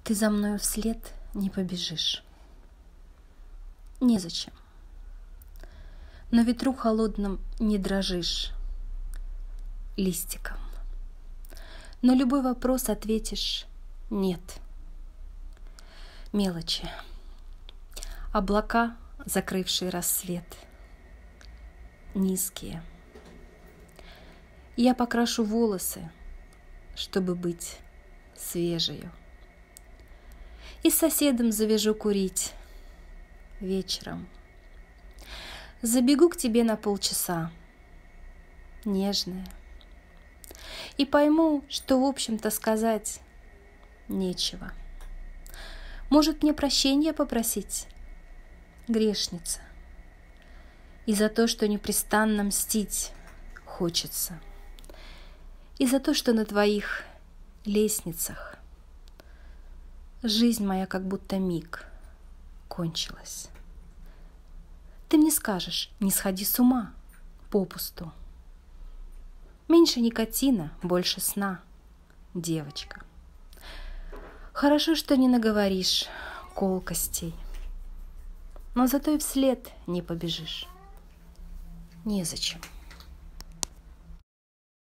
Ты за мною вслед не побежишь. Незачем. На ветру холодном не дрожишь листиком. На любой вопрос ответишь «нет». Мелочи. Облака, закрывшие рассвет. Низкие. Я покрашу волосы, чтобы быть свежею. И с соседом завяжу курить вечером. Забегу к тебе на полчаса, нежная, и пойму, что, в общем-то, сказать нечего. Может, мне прощения попросить, грешница, и за то, что непрестанно мстить хочется, и за то, что на твоих лестницах жизнь моя как будто миг кончилась. Ты мне скажешь, не сходи с ума попусту. Меньше никотина, больше сна, девочка. Хорошо, что не наговоришь колкостей, но зато и вслед не побежишь. Незачем.